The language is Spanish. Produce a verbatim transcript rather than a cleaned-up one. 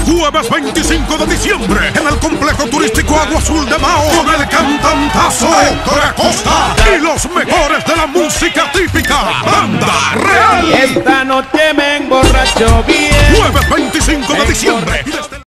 Jueves veinticinco de diciembre en el complejo turístico Agua Azul de Mao con el cantantazo Héctor Acosta y los mejores de la música típica, Banda Real. Esta noche me emborracho bien. Jueves veinticinco de diciembre.